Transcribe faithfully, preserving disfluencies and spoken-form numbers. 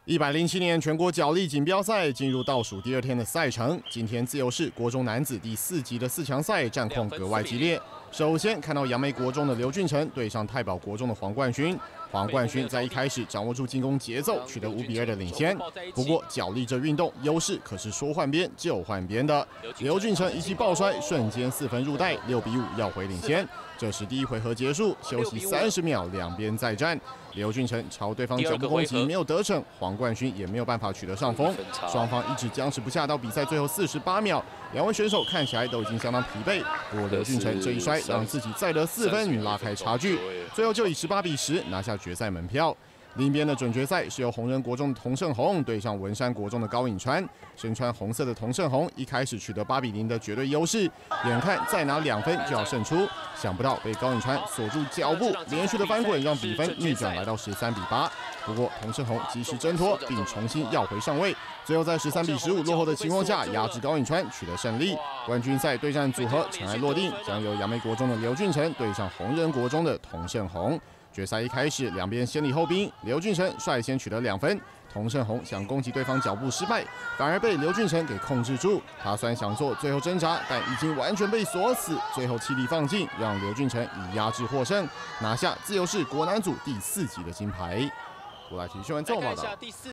一百零七年全国角力锦标赛进入倒数第二天的赛程，今天自由市国中男子第四级的四强赛战况格外激烈。首先看到杨梅国中的刘俊成对上太保国中的黄冠勋，黄冠勋在一开始掌握住进攻节奏，取得五比二的领先。不过角力这运动优势可是说换边就换边的，刘俊成一记抱摔，瞬间四分入袋，六比五要回领先。这时第一回合结束，休息三十秒，两边再战。刘俊成朝对方脚步攻击没有得逞，黄冠勋也没有办法取得上风，双方一直僵持不下，到比赛最后四十八秒，两位选手看起来都已经相当疲惫。不过刘俊成这一摔让自己再得四分，拉开差距，最后就以十八比十拿下决赛门票。另一边的准决赛是由红人国中的童胜宏对上文山国中的高颖川。身穿红色的童胜宏一开始取得八比零的绝对优势，眼看再拿两分就要胜出，想不到被高颖川锁住脚步，连续的翻滚让比分逆转来到十三比八。不过童胜宏及时挣脱，并重新要回上位，最后在十三比十五落后的情况下压制高颖川取得胜利。冠军赛对战组合尘埃落定，将由杨梅国中的刘俊成对上红人国中的童胜宏。决赛一开始，两边先礼后兵，刘俊成率先取得两分。童胜宏想攻击对方脚步失败，反而被刘俊成给控制住。他虽然想做最后挣扎，但已经完全被锁死，最后气力放尽，让刘俊成以压制获胜，拿下自由市国男组第四级的金牌。国来体育新闻综合报道。